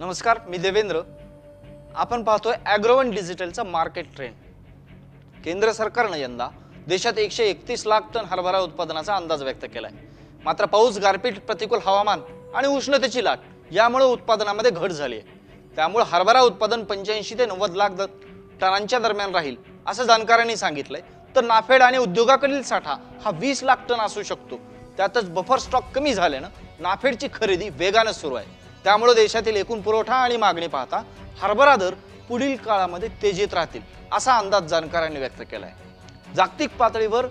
नमस्कार, मी देवेंद्र। आपण पाहतोय ॲग्रोवन डिजिटलचा मार्केट ट्रेंड। केंद्र सरकारने यंदा देशात 131 लाख टन हरभरा उत्पादनाचा अंदाज व्यक्त केलाय। मात्र पाऊस, गारपीट, प्रतिकूल हवामान आणि उष्णतेची लाट यामुळे उत्पादनामध्ये घट झाली आहे। त्यामुळे हरभरा उत्पादन 85 ते 90 लाख टनांच्या दरम्यान राहील असं जाणकारांनी सांगितलंय। तर नाफेड आणि उद्योगाकडील साठा हा 20 लाख टन असू शकतो। त्यातच बफर स्टॉक कमी झाल्याने नाफेडची खरेदी वेगाने सुरू आहे। त्यामुळे देशातील एकूण पुरवठा आणि मागणी पाहता हरभरा दर पुढील काळामध्ये तेजीत राहतील असा अंदाज जाणकारांनी व्यक्त केलाय। जागतिक पातळीवर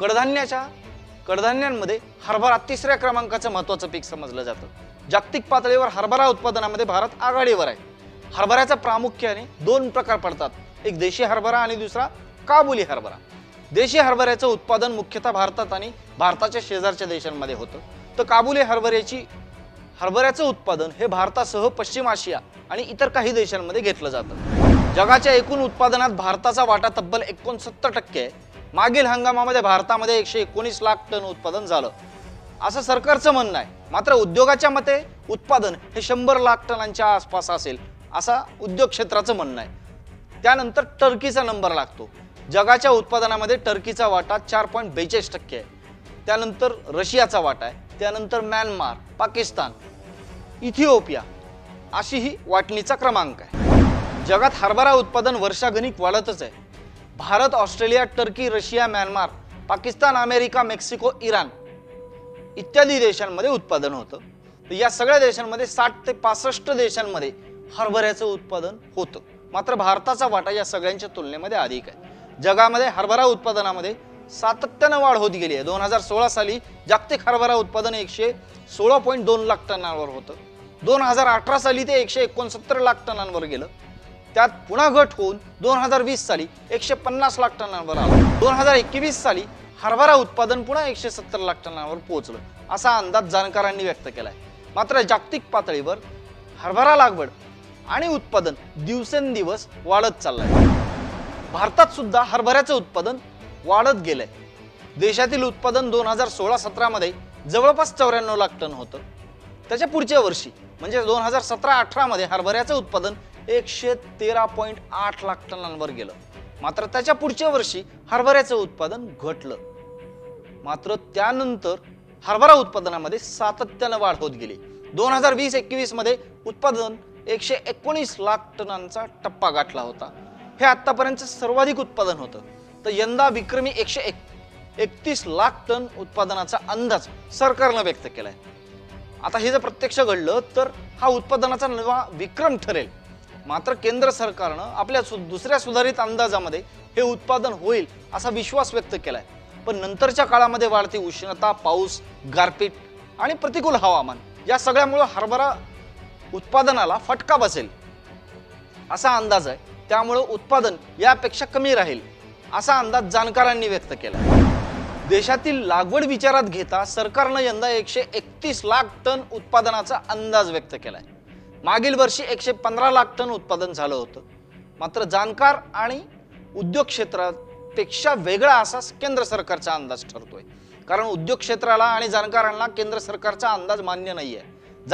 कडधान्यांमध्ये हरभरा तिसऱ्या क्रमांकाचं महत्त्वाचं पीक समजलं जातं। जागतिक पातळीवर हरभरा उत्पादनामध्ये भारत आघाडीवर आहे। हरभऱ्याचा प्रामुख्याने दोन प्रकार पडतात, एक देशी हरभरा आणि दुसरा काबुली हरभरा। देशी हरभऱ्याचं उत्पादन मुख्यतः भारतात आणि भारताच्या शेजारच्या देशांमध्ये होतं, तर काबुली हरभऱ्याचं उत्पादन हे भारतासह पश्चिम आशिया आणि इतर काही देशांमध्ये घेतलं जातं। जगाच्या एकूण उत्पादनात भारताचा वाटा तब्बल 69% आहे। मागील हंगामामध्ये भारतामध्ये 119 लाख टन उत्पादन झालं असं सरकारचं म्हणणं आहे। मात्र उद्योगाच्या मते उत्पादन हे 100 लाख टनांच्या आसपास असेल असा उद्योग क्षेत्राचं म्हणणं आहे। त्यानंतर टर्कीचा नंबर लागतो। जगाच्या उत्पादनामध्ये टर्कीचा वाटा 4.42% आहे। त्यानंतर रशियाचा वाटा आहे। त्यानंतर म्यानमार, पाकिस्तान, इथिओपिया अशी ही वाटणीचा क्रमांक आहे। जगात हरभरा उत्पादन वर्षागणिक वाढतच आहे। Bharat, Australia, Turkey, Russia, Myanmar, Pakistan, America, Mexico, Iran इत्यादी देशांमध्ये उत्पादन होतं। तर या सगळ्या देशांमध्ये 60 ते 65 देशांमध्ये हरभऱ्याचं उत्पादन होतं। मात्र भारताचा वाटा या सगळ्यांच्या तुलनेमध्ये अधिक आहे। जगामध्ये हरभरा उत्पादनामध्ये सातत्याने वाढ होत गेली आहे। 2016 साली जागतिक हरभरा उत्पादन 116.2 लाख टनांवर होतं। 2018 साली ते 169 लाख टनांवर गेलं। त्यात पुन्हा घट होऊन 2020 साली 150 लाख टनांवर आलं। 2021 साली हरभरा उत्पादन पुन्हा 170 लाख टनांवर पोहोचलं असा अंदाज जाणकारांनी व्यक्त केलाय। मात्र जागतिक पातळीवर हरभरा लागवड आणि उत्पादन दिवसेंदिवस वाढत चाललंय। भारतात सुद्धा हरभऱ्याचं उत्पादन वाढत गेलंय। देशातील उत्पादन 2016-17 मध्ये जवळपास 94 लाख टन होतं। त्याच्या पुढच्या वर्षी म्हणजे 2017-18 मध्ये हरभऱ्याचं उत्पादन 113.8 लाख टनांवर गेलं। मात्र त्याच्या पुढच्या वर्षी हरभऱ्याचं उत्पादन घटलं। मात्र त्यानंतर हरभरा उत्पादनामध्ये सातत्याने वाढ होत गेली। 2020-21 मध्ये उत्पादन 119 लाख टनांचा टप्पा गाठला होता। हे आतापर्यंतचं सर्वाधिक उत्पादन होतं। तर यंदा विक्रमी 131 लाख टन उत्पादनाचा अंदाज सरकारने व्यक्त केलाय। आता हे जर प्रत्यक्ष घडलं तर हा उत्पादनाचा नवा विक्रम ठरेल। मात्र केंद्र सरकारने आपल्या दुसऱ्या सुधारित अंदाजामध्ये हे उत्पादन होईल असा विश्वास व्यक्त केलाय। पण नंतरच्या काळामध्ये वाढती उष्णता, पाऊस, गारपीट आणि प्रतिकूल हवामान या सगळ्यामुळे हरभरा उत्पादनाला फटका बसेल असा अंदाज आहे। त्यामुळे उत्पादन यापेक्षा कमी राहील असा अंदाज जाणकारांनी व्यक्त केला। देशातील लागवड विचारात घेता सरकारने यंदा 131 लाख टन उत्पादनाचा अंदाज व्यक्त केलाय। मागील वर्षी 115 लाख टन उत्पादन झालं होतं। मात्र जाणकार आणि उद्योग क्षेत्रापेक्षा वेगळा असा केंद्र सरकारचा अंदाज ठरतोय। कारण उद्योग क्षेत्राला आणि जाणकारांना केंद्र सरकारचा अंदाज मान्य नाहीये।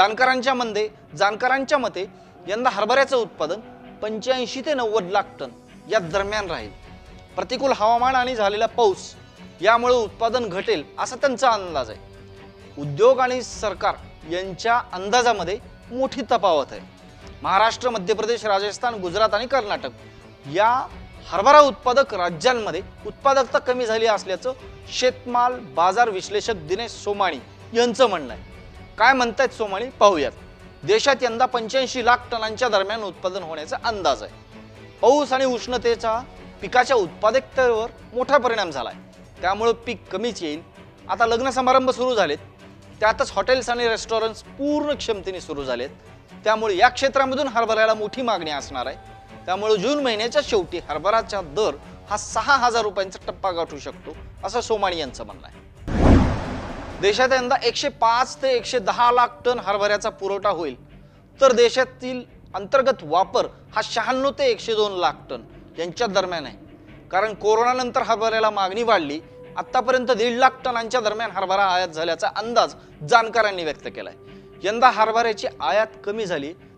जाणकारांच्या मते यंदा हरभऱ्याचं उत्पादन 85 ते 90 लाख टन या दरम्यान राहील। प्रतिकूल हवामान आणि झालेला पाऊस यामुळे उत्पादन घटेल असा त्यांचा अंदाज आहे। उद्योग आणि सरकार यांच्या अंदाजामध्ये मोठी तफावत आहे। महाराष्ट्र, मध्य प्रदेश, राजस्थान, गुजरात आणि कर्नाटक या हरभरा उत्पादक राज्यांमध्ये उत्पादकता कमी झाली असल्याचं शेतमाल बाजार विश्लेषक दिनेश सोमाणी यांचं म्हणणं आहे। काय म्हणतायत सोमाणी पाहूयात। देशात यंदा 85 लाख टनांच्या दरम्यान उत्पादन होण्याचा अंदाज आहे। पाऊस आणि उष्णतेचा पिकाच्या उत्पादकतेवर मोठा परिणाम झालाय। त्यामुळे पीक कमीच येईल। आता लग्न समारंभ सुरू झालेत, त्यातच हॉटेल्स आणि रेस्टॉरंट्स पूर्ण क्षमतेने सुरू झालेत। त्यामुळे या क्षेत्रामधून हरभऱ्याला मोठी मागणी असणार आहे। त्यामुळे जून महिन्याच्या शेवटी हरभराचा दर हा 6,000 रुपयांचा टप्पा गाठू शकतो असं सोमाणी यांचं म्हणणं आहे। देशात यंदा 105 ते 110 लाख टन हरभऱ्याचा पुरवठा होईल। तर देशातील अंतर्गत वापर हा 96 ते 102 लाख टन यांच्या दरम्यान आहे। कारण कोरोना नंतर हरभऱ्याला मागणी वाढली। आतापर्यंत 1.5 लाख टनांच्या दरम्यान हरभरा आयात झाल्याचा अंदाज जाणकारांनी व्यक्त केलाय। यंदा हरभऱ्याची आयात कमी झाली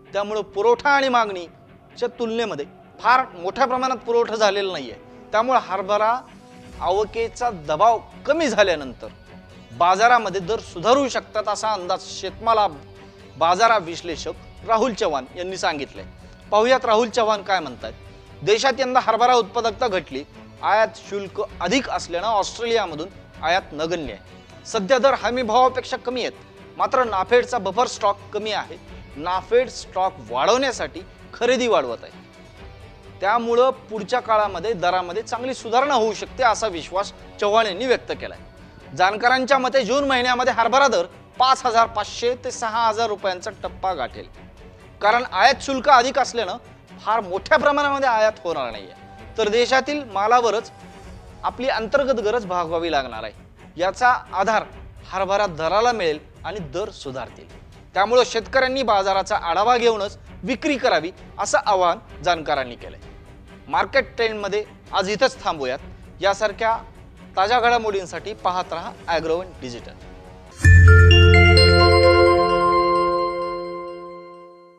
त्यामुळे पुरवठा आणि मागणीच्या तुलनेमध्ये फार मोठ्या प्रमाणात पुरवठा झालेला नाहीये। त्यामुळे हरभरा आवकेचा दबाव कमी झाल्यानंतर बाजारामध्ये दर सुधारू शकतात असा अंदाज शेतमाल बाजार विश्लेषक राहुल चव्हाण यांनी सांगितले। पाहुयात राहुल चव्हाण काय म्हणतात। देशात यंदा हरभरा उत्पादकता घटली, आयात शुल्क अधिक असल्याने ऑस्ट्रेलियामधून आयात नगण्य आहे। सध्या दर हमी भावापेक्षा कमी आहेत, मात्र नाफेडचा बफर स्टॉक कमी आहे। नाफेड स्टॉक वाढवण्यासाठी खरेदी वाढवत आहे, त्यामुळे पुढच्या काळामध्ये दरामध्ये चांगली सुधारणा होऊ शकते असा विश्वास चव्हाण यांनी व्यक्त केलाय। जाणकारांच्या मते जून महिन्यामध्ये हरभरा दर 5,500 ते 6,000 रुपयांचा टप्पा गाठेल, कारण आयात शुल्क अधिक असल्याने फार मोठ्या प्रमाणामध्ये आयात होणार नाहीये, तर देशातील मालावरच आपली अंतर्गत गरज भागवावी लागणार आहे। याचा आधार हरभरा दराला मिळेल आणि दर सुधारतील। त्यामुळे शेतकऱ्यांनी बाजाराचा आढावा घेऊनच विक्री करावी असं आवाहन जाणकारांनी केलंय। मार्केट ट्रेंडमध्ये आज इथंच थांबूयात। यासारख्या ताज्या घडामोडींसाठी पाहत रहा ॲग्रोवन डिजिटल।